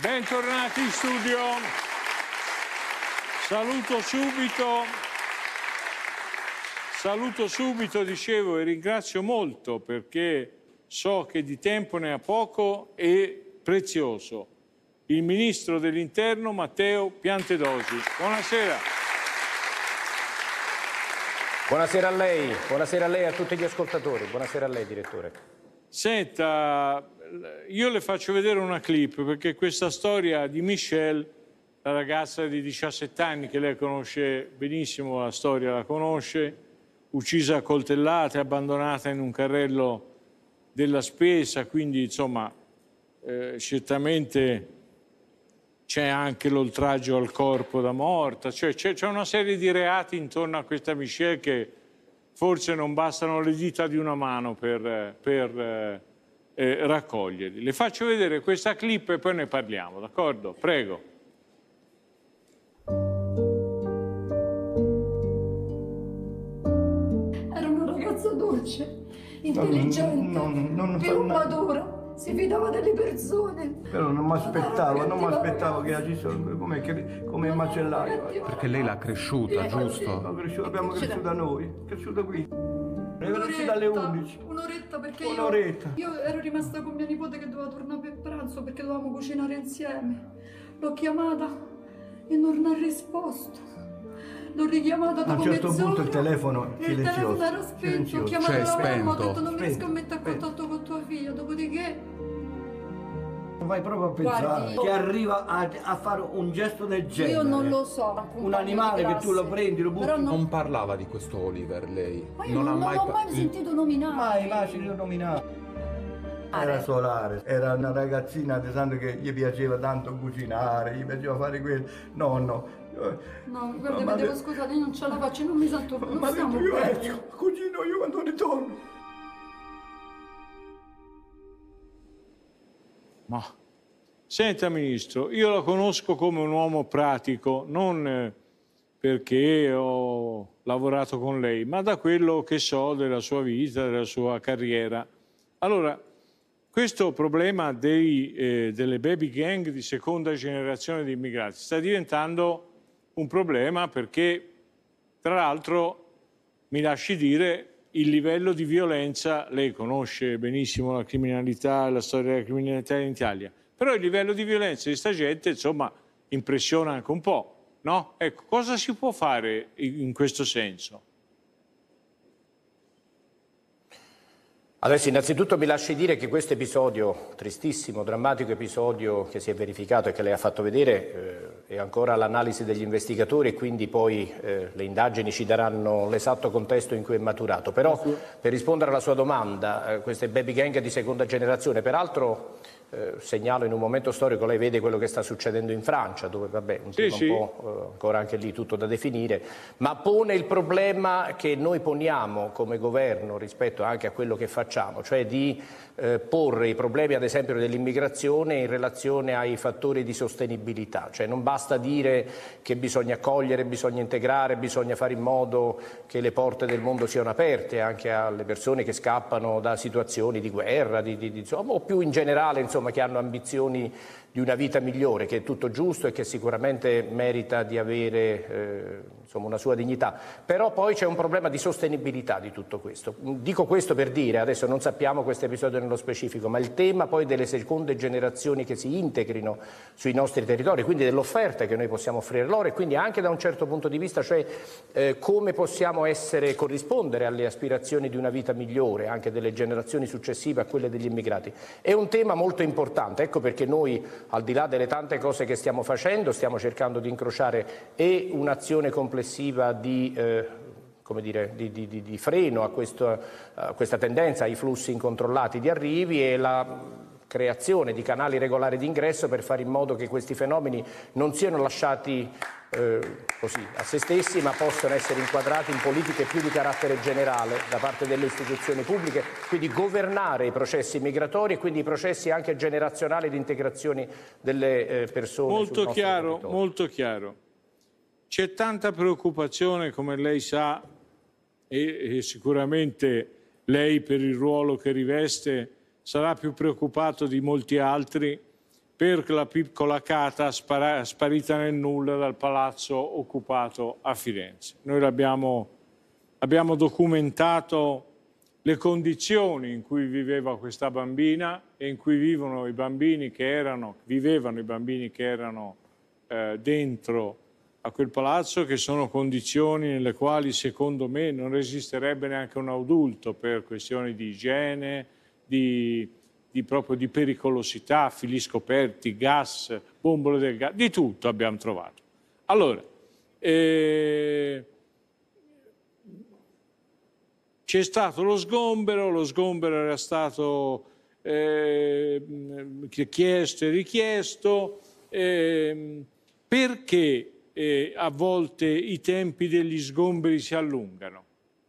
Bentornati in studio. Saluto subito, dicevo, e ringrazio molto perché so che di tempo ne ha poco e prezioso. Il Ministro dell'Interno Matteo Piantedosi. Buonasera. Buonasera a lei e a tutti gli ascoltatori. Buonasera a lei, Direttore. Senta, io le faccio vedere una clip perché questa storia di Michelle, la ragazza di 17 anni che lei conosce benissimo, la storia la conosce, uccisa a coltellate, abbandonata in un carrello della spesa, quindi insomma certamente c'è anche l'oltraggio al corpo da morta, cioè c'è una serie di reati intorno a questa Michelle che forse non bastano le dita di una mano per raccoglierli. Le faccio vedere questa clip e poi ne parliamo, d'accordo? Prego. Era una ragazza dolce, intelligente, più matura, si fidava delle persone. Però non mi aspettavo che agisse come macellaio. Perché lei l'ha cresciuta, giusto? Abbiamo cresciuto noi, cresciuto qui. Era uscita alle 11. Un'oretta perché Un'oretta. io ero rimasta con mia nipote che doveva tornare per pranzo perché dovevamo cucinare insieme. L'ho chiamata e non ha risposto. L'ho richiamata dopo mezz'ora. A un certo punto il telefono silenzioso. Il telefono era spento. Ho chiamato la mamma, ho detto non riesco a mettere a contatto con tua figlia. Dopodiché vai proprio a pensare che arriva a fare un gesto del genere. Io non lo so. Un animale che tu lo prendi, lo butti. Non parlava di questo Oliver, lei. Ma io non l'ho mai sentito nominare. Mai sentito nominare. Era solare, era una ragazzina di santo che gli piaceva tanto cucinare, gli piaceva fare quello. No, guarda, mi devo scusare, io non ce la faccio, non mi sento. Ma io cucino io quando ritorno. Ma senta Ministro, io la conosco come un uomo pratico, non perché ho lavorato con lei, ma da quello che so della sua vita, della sua carriera. Allora, questo problema delle baby gang di seconda generazione di immigrati sta diventando un problema perché, tra l'altro, mi lasci dire, il livello di violenza, lei conosce benissimo la criminalità, la storia della criminalità in Italia, però il livello di violenza di sta gente, insomma, impressiona anche un po', no? Ecco, cosa si può fare in questo senso? Adesso innanzitutto mi lasci dire che questo episodio, tristissimo, drammatico episodio che si è verificato e che lei ha fatto vedere, è ancora all'analisi degli investigatori e quindi poi le indagini ci daranno l'esatto contesto in cui è maturato. Però per rispondere alla sua domanda, queste baby gang di seconda generazione, peraltro segnalo in un momento storico, lei vede quello che sta succedendo in Francia, dove vabbè, un tema un po' ancora anche lì tutto da definire, ma pone il problema che noi poniamo come governo rispetto anche a quello che facciamo, cioè di porre i problemi ad esempio dell'immigrazione in relazione ai fattori di sostenibilità, cioè non basta dire che bisogna accogliere, bisogna integrare, bisogna fare in modo che le porte del mondo siano aperte anche alle persone che scappano da situazioni di guerra, insomma, o più in generale, insomma, che hanno ambizioni di una vita migliore, che è tutto giusto e che sicuramente merita di avere insomma, una sua dignità. Però poi c'è un problema di sostenibilità di tutto questo. Dico questo per dire, adesso non sappiamo questo episodio nello specifico, ma il tema poi delle seconde generazioni che si integrino sui nostri territori, quindi dell'offerta che noi possiamo offrire loro e quindi anche da un certo punto di vista, cioè come possiamo corrispondere alle aspirazioni di una vita migliore anche delle generazioni successive a quelle degli immigrati. È un tema molto importante, ecco perché noi al di là delle tante cose che stiamo facendo, stiamo cercando di incrociare e un'azione complessiva di freno a questa tendenza ai flussi incontrollati di arrivi e la creazione di canali regolari di ingresso per fare in modo che questi fenomeni non siano lasciati così a se stessi, ma possono essere inquadrati in politiche più di carattere generale da parte delle istituzioni pubbliche, quindi governare i processi migratori e quindi i processi anche generazionali di integrazione delle persone. Molto chiaro, molto chiaro. C'è tanta preoccupazione, come lei sa, e sicuramente lei per il ruolo che riveste sarà più preoccupato di molti altri per la piccola Cata sparita nel nulla dal palazzo occupato a Firenze. Noi abbiamo documentato le condizioni in cui viveva questa bambina e in cui vivevano i bambini che erano dentro a quel palazzo, che sono condizioni nelle quali secondo me non resisterebbe neanche un adulto per questioni di igiene, proprio di pericolosità, fili scoperti, gas, bombole del gas, di tutto abbiamo trovato. Allora, c'è stato lo sgombero era stato chiesto e richiesto, perché a volte i tempi degli sgomberi si allungano?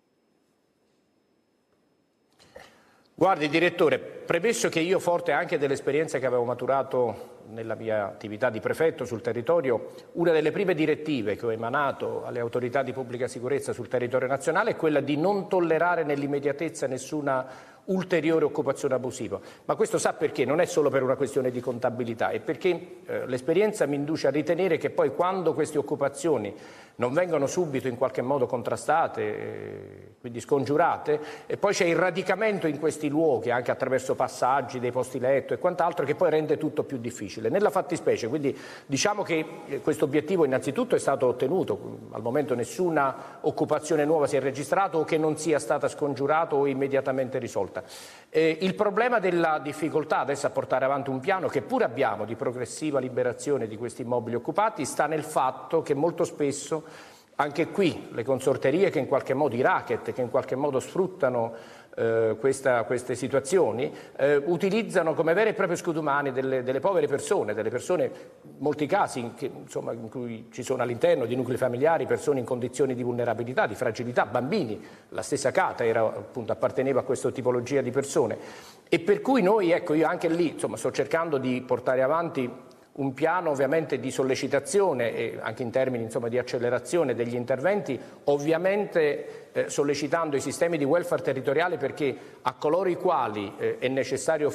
Guardi, direttore, premesso che io, forte anche dell'esperienza che avevo maturato nella mia attività di prefetto sul territorio, una delle prime direttive che ho emanato alle autorità di pubblica sicurezza sul territorio nazionale è quella di non tollerare nell'immediatezza nessuna ulteriore occupazione abusiva. Ma questo sa perché? Non è solo per una questione di contabilità, è perché l'esperienza mi induce a ritenere che poi, quando queste occupazioni non vengono subito in qualche modo contrastate, quindi scongiurate, e poi c'è il radicamento in questi luoghi anche attraverso passaggi dei posti letto e quant'altro, che poi rende tutto più difficile. Nella fattispecie, quindi diciamo che questo obiettivo innanzitutto è stato ottenuto, al momento nessuna occupazione nuova si è registrata o che non sia stata scongiurata o immediatamente risolta. Il problema della difficoltà adesso a portare avanti un piano che pure abbiamo di progressiva liberazione di questi immobili occupati sta nel fatto che molto spesso anche qui le consorterie che in qualche modo, i racket che in qualche modo sfruttano queste situazioni, utilizzano come veri e propri scudi umani delle povere persone, in molti casi in cui ci sono all'interno di nuclei familiari persone in condizioni di vulnerabilità, di fragilità, bambini. La stessa Cata apparteneva a questa tipologia di persone, e per cui noi, ecco, io anche lì sto cercando di portare avanti un piano ovviamente di sollecitazione e anche in termini di accelerazione degli interventi, ovviamente sollecitando i sistemi di welfare territoriale, perché a coloro i quali è necessario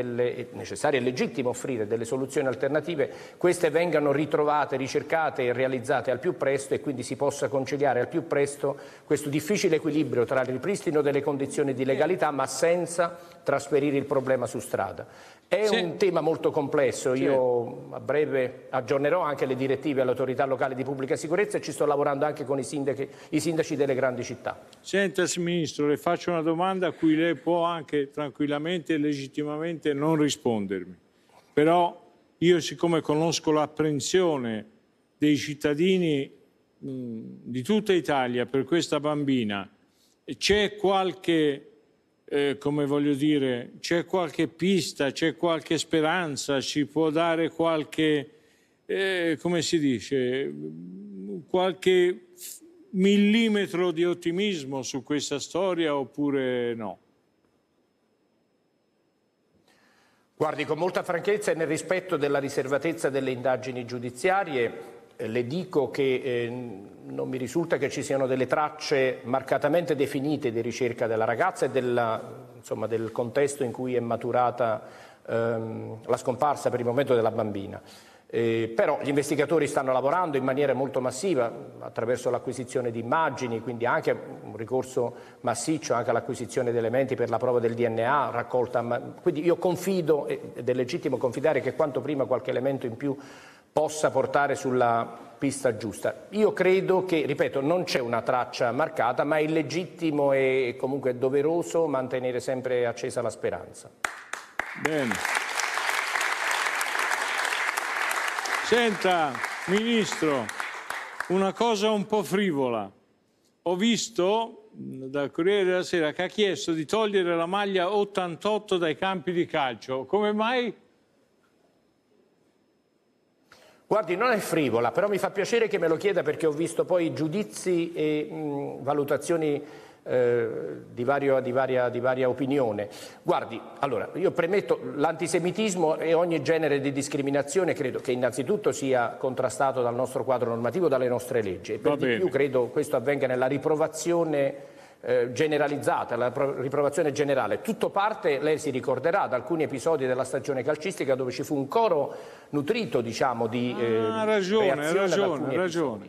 e legittimo offrire delle soluzioni alternative, queste vengano ritrovate, ricercate e realizzate al più presto, e quindi si possa conciliare al più presto questo difficile equilibrio tra il ripristino delle condizioni di legalità ma senza trasferire il problema su strada. È un tema molto complesso, io a breve aggiornerò anche le direttive alle autorità locali di pubblica sicurezza e ci sto lavorando anche con i sindaci delle grandi città. Senta, Ministro, le faccio una domanda a cui lei può anche tranquillamente e legittimamente non rispondermi. Però io, siccome conosco l'apprensione dei cittadini di tutta Italia per questa bambina, c'è qualche... come voglio dire, c'è qualche pista, c'è qualche speranza, ci può dare qualche, come si dice, qualche millimetro di ottimismo su questa storia oppure no? Guardi, con molta franchezza e nel rispetto della riservatezza delle indagini giudiziarie, le dico che non mi risulta che ci siano delle tracce marcatamente definite di ricerca della ragazza e del contesto in cui è maturata la scomparsa per il momento della bambina. Però gli investigatori stanno lavorando in maniera molto massiva attraverso l'acquisizione di immagini, quindi anche un ricorso massiccio anche all'acquisizione di elementi per la prova del DNA raccolta. Quindi io confido, ed è legittimo confidare, che quanto prima qualche elemento in più possa portare sulla pista giusta. Io credo che, ripeto, non c'è una traccia marcata, ma è legittimo e comunque doveroso mantenere sempre accesa la speranza. Bene. Senta, Ministro, una cosa un po' frivola. Ho visto dal Corriere della Sera che ha chiesto di togliere la maglia 88 dai campi di calcio. Come mai? Guardi, non è frivola, però mi fa piacere che me lo chieda, perché ho visto poi giudizi e valutazioni di varia opinione. Guardi, allora, io premetto, l'antisemitismo e ogni genere di discriminazione credo che innanzitutto sia contrastato dal nostro quadro normativo, dalle nostre leggi, e per di più credo questo avvenga nella riprovazione generalizzata, la riprovazione generale. Tutto parte, lei si ricorderà, da alcuni episodi della stagione calcistica dove ci fu un coro nutrito, diciamo, di ha ragione.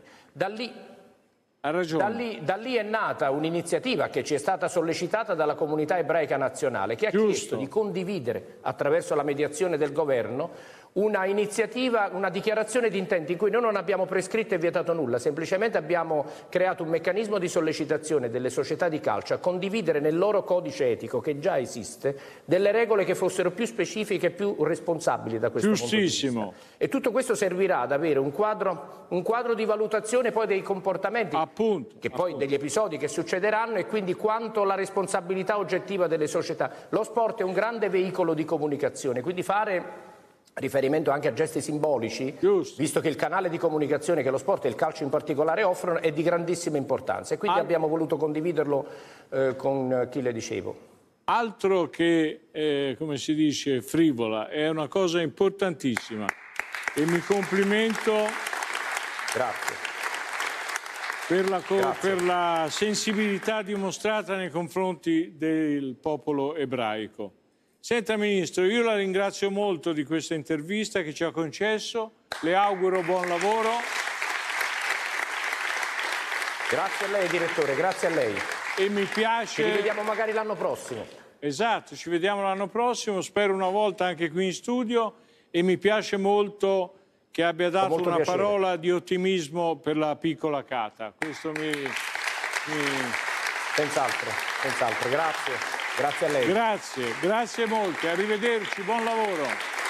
Da lì è nata un'iniziativa che ci è stata sollecitata dalla comunità ebraica nazionale, che ha chiesto di condividere, attraverso la mediazione del governo, una iniziativa, una dichiarazione di intenti in cui noi non abbiamo prescritto e vietato nulla, semplicemente abbiamo creato un meccanismo di sollecitazione delle società di calcio a condividere nel loro codice etico, che già esiste, delle regole che fossero più specifiche e più responsabili da questo punto di vista. E tutto questo servirà ad avere un quadro di valutazione poi dei comportamenti, degli episodi che succederanno, e quindi quanto la responsabilità oggettiva delle società. Lo sport è un grande veicolo di comunicazione, quindi fare riferimento anche a gesti simbolici, visto che il canale di comunicazione che lo sport e il calcio in particolare offrono è di grandissima importanza, e quindi abbiamo voluto condividerlo con chi le dicevo. Altro che, come si dice, frivola, è una cosa importantissima e mi complimento. Grazie. Per la sensibilità dimostrata nei confronti del popolo ebraico. Senta Ministro, io la ringrazio molto di questa intervista che ci ha concesso, le auguro buon lavoro. Grazie a lei Direttore, grazie a lei. E mi piace... Ci rivediamo magari l'anno prossimo. Esatto, ci vediamo l'anno prossimo, spero una volta anche qui in studio, e mi piace molto che abbia dato una parola di ottimismo per la piccola Cata. Questo Senz'altro, grazie a lei. Grazie molte, arrivederci, buon lavoro.